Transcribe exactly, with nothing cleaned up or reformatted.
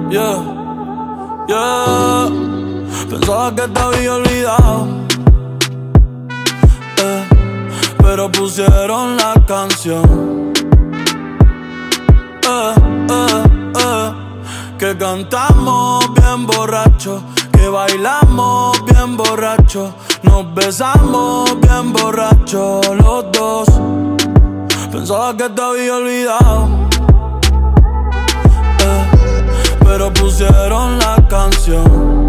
Yeah, yeah. Pensaba que te había olvidado, eh, pero pusieron la canción, eh, eh, eh, que cantamos bien borracho, que bailamos bien borracho, nos besamos bien borracho los dos. Pensaba que te había olvidado, eh, pero pusieron la canción.